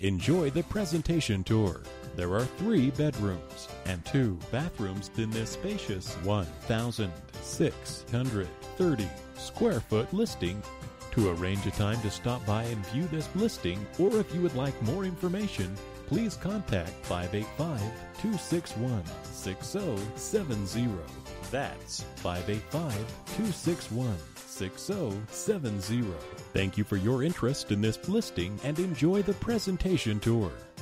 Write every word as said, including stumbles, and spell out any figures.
Enjoy the presentation tour. There are three bedrooms and two bathrooms in this spacious one thousand six hundred thirty square foot listing. To arrange a time to stop by and view this listing, or if you would like more information, please contact five eight five, two six one, six zero seven zero. That's five eight five, two six one, six zero seven zero. Thank you for your interest in this listing and enjoy the presentation tour.